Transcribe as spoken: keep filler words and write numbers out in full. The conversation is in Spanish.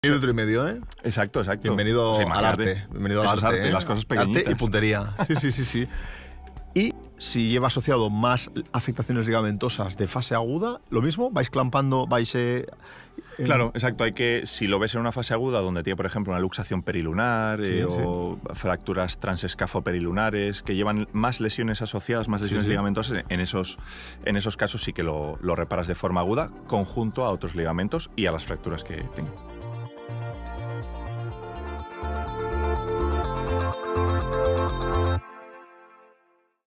Minuto y medio, ¿eh? Exacto, exacto. Bienvenido O sea, al imagínate. arte. Bienvenido al Eso es arte, arte, ¿eh? las cosas pequeñitas. Arte y puntería. Sí, sí, sí, sí. Y si lleva asociado más afectaciones ligamentosas de fase aguda, lo mismo, vais clampando, vais... Eh, eh, Claro, exacto. Hay que, si lo ves en una fase aguda donde tiene, por ejemplo, una luxación perilunar Sí, eh, sí. o fracturas transescafoperilunares que llevan más lesiones asociadas, más lesiones Sí, sí. ligamentosas, en esos, en esos casos sí que lo, lo reparas de forma aguda, conjunto a otros ligamentos y a las fracturas que tenga.